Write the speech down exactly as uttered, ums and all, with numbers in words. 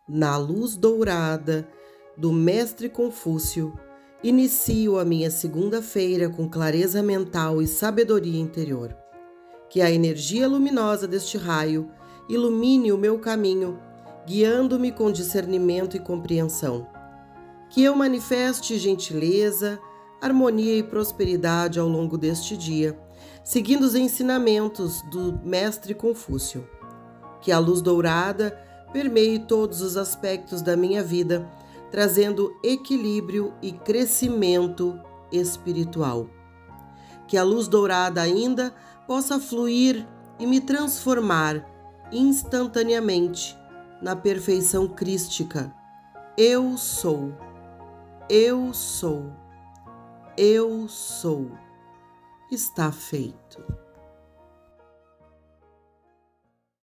Na luz dourada do Mestre Confúcio, inicio a minha segunda-feira com clareza mental e sabedoria interior. Que a energia luminosa deste raio ilumine o meu caminho, guiando-me com discernimento e compreensão. Que eu manifeste gentileza, harmonia e prosperidade ao longo deste dia, seguindo os ensinamentos do Mestre Confúcio. Que a luz dourada permeie todos os aspectos da minha vida, trazendo equilíbrio e crescimento espiritual. Que a luz dourada ainda possa fluir e me transformar instantaneamente na perfeição crística. Eu sou, eu sou, eu sou. Está feito.